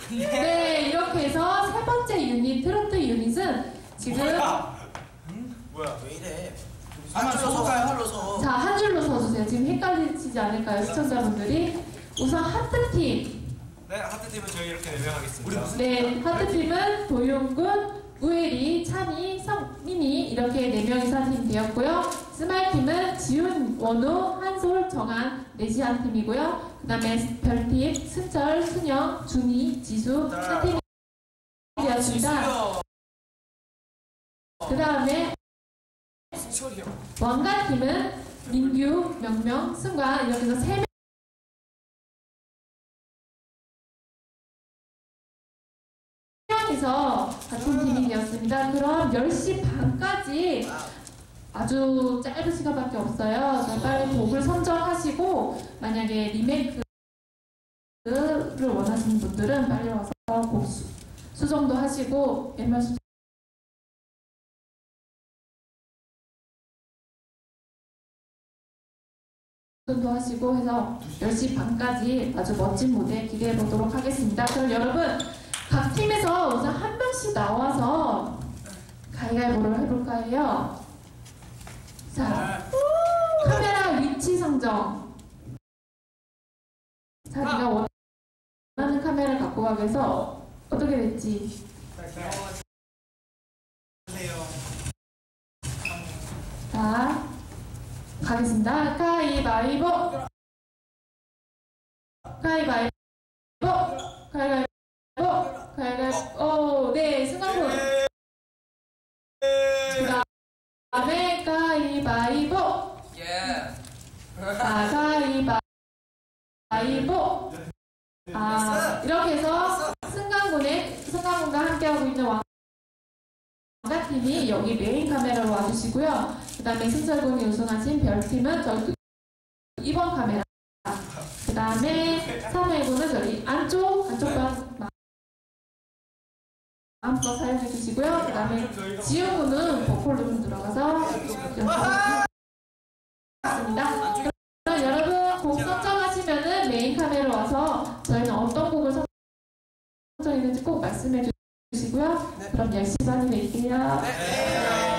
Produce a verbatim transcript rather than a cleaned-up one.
네, 이렇게 해서 세 번째 유닛, 트로트 유닛은 지금 뭐야? 음? 뭐야? 왜 이래? 한 줄로 서, 한 줄로 서. 자, 한 줄로 서주세요. 지금 헷갈리시지 않을까요, 시청자분들이? 우선 하트팀. 네, 하트팀은 저희 이렇게 네 명 하겠습니다. 네, 하트팀은 도윤군, 우혜리, 찬이, 성민이 이렇게 네 명이서 한 팀 되었고요. 스마일팀은 지훈, 원우, 한솔, 정한, 넷이 한 팀이고요. 그 다음에 별팀, 순철, 순영, 준희, 지수 한 팀이 되었습니다. 그 다음에 왕가팀은 민규, 명명, 승관 이렇게 해서 세 명이서 같은 팀이 되었습니다. 그럼 열 시 반까지 아주 짧은 시간밖에 없어요. 빨리 곡을 선정하시고 만약에 리메이크를 원하시는 분들은 빨리 와서 곡 수, 수정도 하시고 옛날 수정 도 하시고 해서 열 시 반까지 아주 멋진 무대 기대해 보도록 하겠습니다. 그럼 여러분 각 팀에서 우선 한 명씩 나와서 가위바위보를 해볼까 해요. 자, 카메라 위치 선정. 자, 네가 원하는 카메라를 갖고 가기 위해서 어떻게 됐지? 자, 가겠습니다. 가위바위보. 가위바위보. 가위바위보. 가위바위보. 오, 네, 승관군. 그 다음에 가위바위보. 아, 가위바위보. 아, 이렇게 해서 승관군의, 승관군과 함께하고 있는 왕가팀이 여기 메인 카메라로 와주시고요. 그 다음에 승철군이 우승하신 별팀은 저기 이 번 카메라. 그 다음에 삼 회군은 저기 안쪽, 안쪽 방 마음껏 사용해 주시고요. 그 다음에 지우군은 보컬로 좀 들어가서 연습하겠습니다. 그럼 여러분 곡 선정하시면은 메인 카메라 와서 저희는 어떤 곡을 선정했는지 꼭 말씀해 주시고요. 그럼 열 시 반에 뵐게요.